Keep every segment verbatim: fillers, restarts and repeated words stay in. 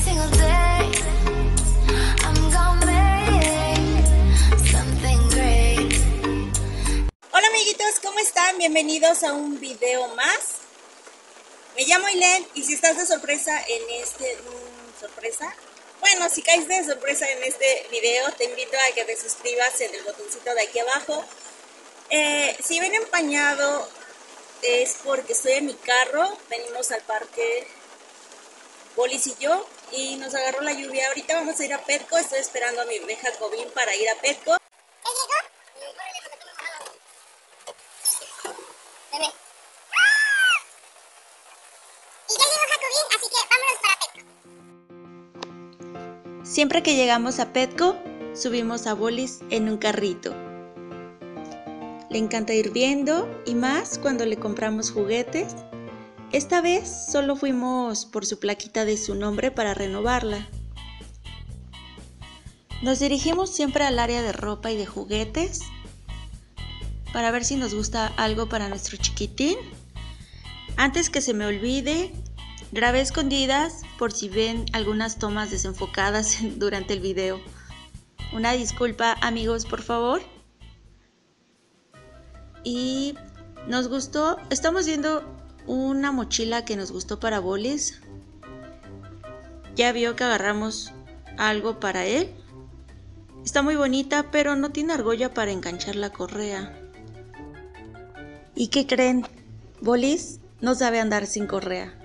single day. I'm gonna make something great. Hola amiguitos, ¿cómo están? Bienvenidos a un video más. Me llamo Ailén y si estás de sorpresa en este... Mmm, ¿sorpresa? Bueno, si caes de sorpresa en este video, te invito a que te suscribas en el botoncito de aquí abajo. Eh, si ven empañado es porque estoy en mi carro. Venimos al parque Bolis y yo y nos agarró la lluvia. Ahorita vamos a ir a Petco. Estoy esperando a mi bebé Jacobín para ir a Petco. ¿Ya llegó? Bebé. Y ya llegó Jacobín, así que vámonos para Petco. Siempre que llegamos a Petco, subimos a Bolis en un carrito. Le encanta ir viendo y más cuando le compramos juguetes. Esta vez solo fuimos por su plaquita de su nombre para renovarla. Nos dirigimos siempre al área de ropa y de juguetes para ver si nos gusta algo para nuestro chiquitín. Antes que se me olvide, grabé escondidas por si ven algunas tomas desenfocadas durante el video. Una disculpa, amigos, por favor. Y nos gustó, estamos viendo una mochila que nos gustó para Bolis. Ya vio que agarramos algo para él. Está muy bonita, pero no tiene argolla para enganchar la correa. ¿Y qué creen? Bolis no sabe andar sin correa.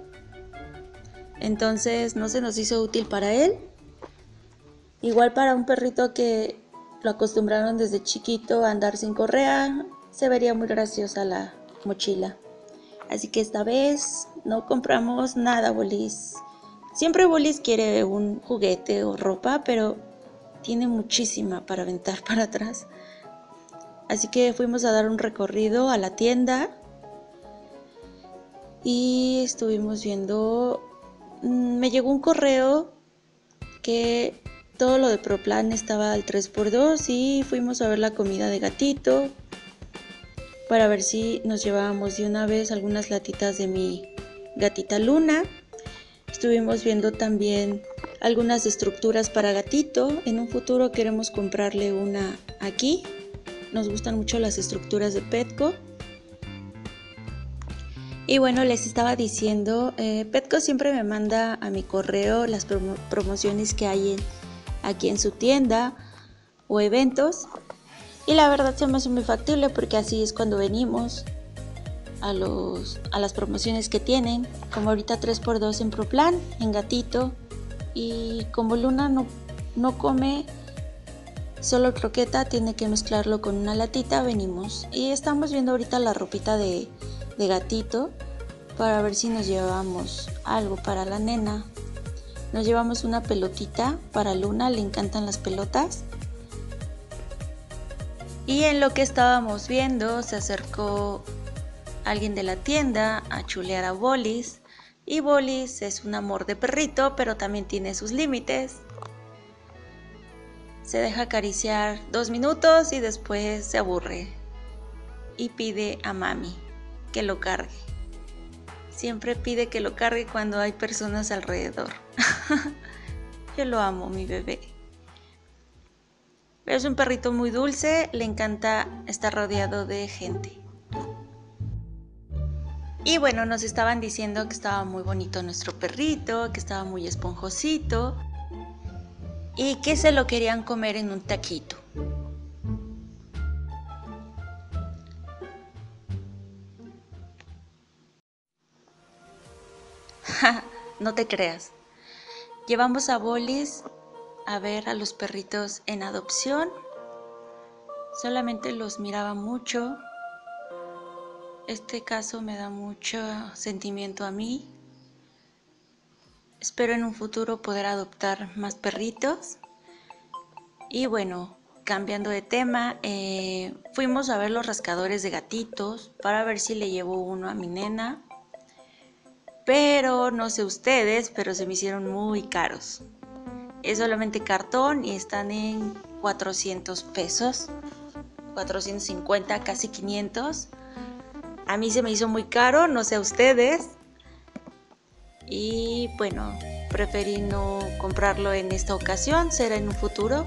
Entonces no se nos hizo útil para él. Igual para un perrito que lo acostumbraron desde chiquito a andar sin correa, se vería muy graciosa la mochila. Así que esta vez no compramos nada, Bolis. Siempre Bolis quiere un juguete o ropa, pero tiene muchísima para aventar para atrás. Así que fuimos a dar un recorrido a la tienda y estuvimos viendo. Me llegó un correo que todo lo de Proplan estaba al tres por dos y fuimos a ver la comida de gatito para ver si nos llevábamos de una vez algunas latitas de mi gatita Luna. Estuvimos viendo también algunas estructuras para gatito. En un futuro queremos comprarle una aquí. Nos gustan mucho las estructuras de Petco. Y bueno, les estaba diciendo, eh, Petco siempre me manda a mi correo las promo promociones que hay en, aquí en su tienda o eventos. Y la verdad se me hace muy factible porque así es cuando venimos a, los, a las promociones que tienen. Como ahorita tres por dos en Proplan, en gatito. Y como Luna no, no come solo croqueta, tiene que mezclarlo con una latita, venimos. Y estamos viendo ahorita la ropita de, de gatito para ver si nos llevamos algo para la nena. Nos llevamos una pelotita para Luna, le encantan las pelotas. Y en lo que estábamos viendo se acercó alguien de la tienda a chulear a Bolis. Y Bolis es un amor de perrito, pero también tiene sus límites. Se deja acariciar dos minutos y después se aburre. Y pide a mami que lo cargue. Siempre pide que lo cargue cuando hay personas alrededor. Yo lo amo, mi bebé. Es un perrito muy dulce, le encanta estar rodeado de gente. Y bueno, nos estaban diciendo que estaba muy bonito nuestro perrito, que estaba muy esponjosito y que se lo querían comer en un taquito. No te creas. Llevamos a Bolis a ver a los perritos en adopción. Solamente los miraba mucho. Este caso me da mucho sentimiento a mí. Espero en un futuro poder adoptar más perritos. Y bueno, cambiando de tema, eh, fuimos a ver los rascadores de gatitos para ver si le llevo uno a mi nena. Pero no sé ustedes, pero se me hicieron muy caros. Es solamente cartón y están en cuatrocientos pesos, cuatrocientos cincuenta, casi quinientos. A mí se me hizo muy caro, no sé a ustedes. Y bueno, preferí no comprarlo en esta ocasión, será en un futuro.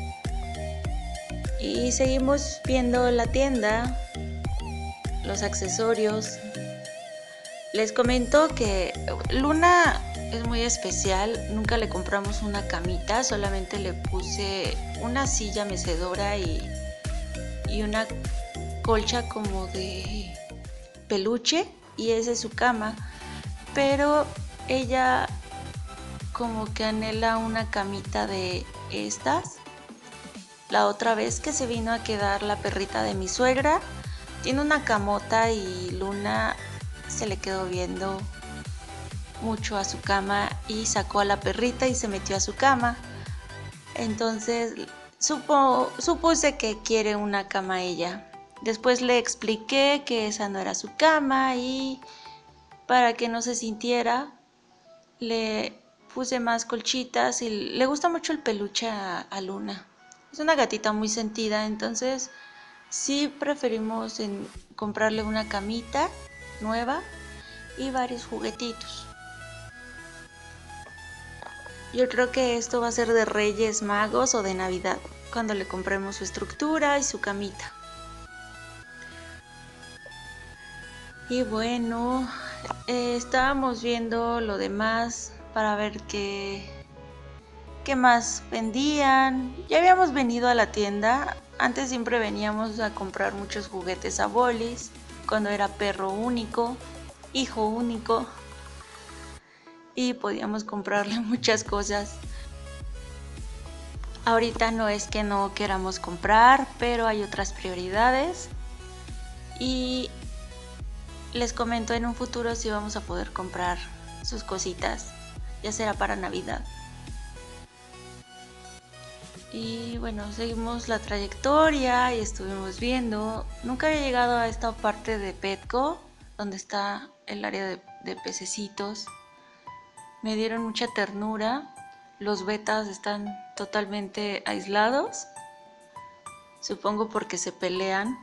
Y seguimos viendo la tienda, los accesorios. Les comento que Luna es muy especial, nunca le compramos una camita, solamente le puse una silla mecedora y, y una colcha como de peluche, y esa es su cama, pero ella como que anhela una camita de estas. La otra vez que se vino a quedar la perrita de mi suegra, tiene una camota y Luna se le quedó viendo mucho a su cama y sacó a la perrita y se metió a su cama. Entonces supo, supuse que quiere una cama ella. Después le expliqué que esa no era su cama y para que no se sintiera le puse más colchitas, y le gusta mucho el peluche a, a Luna. Es una gatita muy sentida, entonces sí preferimos en comprarle una camita nueva y varios juguetitos. Yo creo que esto va a ser de Reyes Magos o de Navidad, cuando le compremos su estructura y su camita. Y bueno, eh, estábamos viendo lo demás para ver qué, qué más vendían. Ya habíamos venido a la tienda, antes siempre veníamos a comprar muchos juguetes a Bolis, cuando era perro único, hijo único, y podíamos comprarle muchas cosas. Ahorita no es que no queramos comprar, pero hay otras prioridades y les comento en un futuro si vamos a poder comprar sus cositas, ya será para Navidad. Y bueno, seguimos la trayectoria y estuvimos viendo. Nunca había llegado a esta parte de Petco, donde está el área de, de pececitos. Me dieron mucha ternura. Los betas están totalmente aislados, supongo porque se pelean.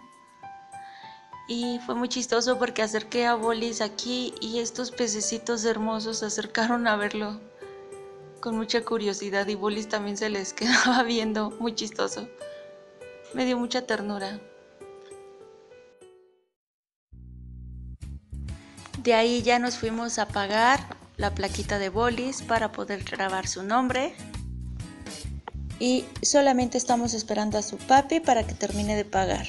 Y fue muy chistoso porque acerqué a Bolis aquí y estos pececitos hermosos se acercaron a verlo con mucha curiosidad, y Bolis también se les quedaba viendo, muy chistoso. Me dio mucha ternura. De ahí ya nos fuimos a pagar la plaquita de Bolis para poder grabar su nombre. Y solamente estamos esperando a su papi para que termine de pagar.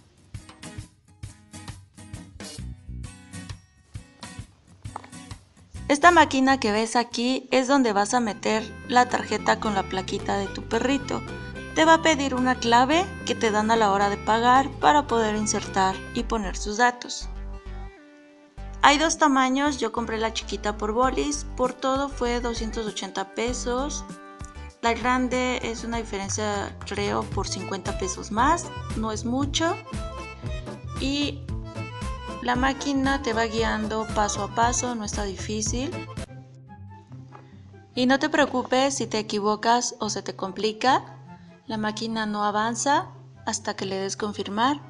Esta máquina que ves aquí es donde vas a meter la tarjeta con la plaquita de tu perrito. Te va a pedir una clave que te dan a la hora de pagar para poder insertar y poner sus datos. Hay dos tamaños, yo compré la chiquita por Bolis, por todo fue doscientos ochenta pesos. La grande es una diferencia creo por cincuenta pesos más, no es mucho. Y la máquina te va guiando paso a paso, no está difícil. Y no te preocupes si te equivocas o se te complica, la máquina no avanza hasta que le des confirmar.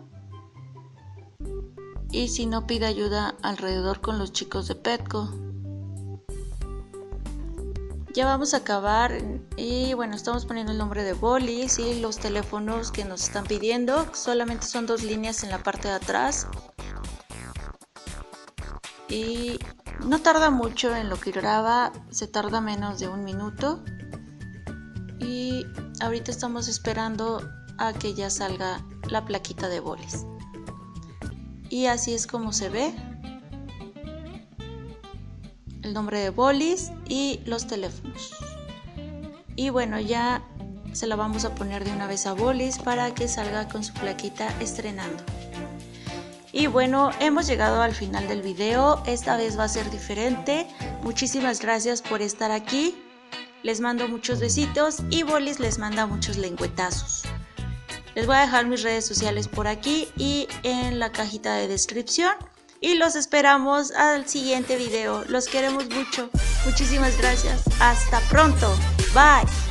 Y si no, pide ayuda alrededor con los chicos de Petco. Ya vamos a acabar y bueno, estamos poniendo el nombre de Bolis y los teléfonos que nos están pidiendo. Solamente son dos líneas en la parte de atrás. Y no tarda mucho en lo que graba, se tarda menos de un minuto. Y ahorita estamos esperando a que ya salga la plaquita de Bolis. Y así es como se ve el nombre de Bolis y los teléfonos. Y bueno, ya se la vamos a poner de una vez a Bolis para que salga con su plaquita estrenando. Y bueno, hemos llegado al final del video. Esta vez va a ser diferente. Muchísimas gracias por estar aquí. Les mando muchos besitos y Bolis les manda muchos lengüetazos. Les voy a dejar mis redes sociales por aquí y en la cajita de descripción. Y los esperamos al siguiente video. Los queremos mucho. Muchísimas gracias. Hasta pronto. Bye.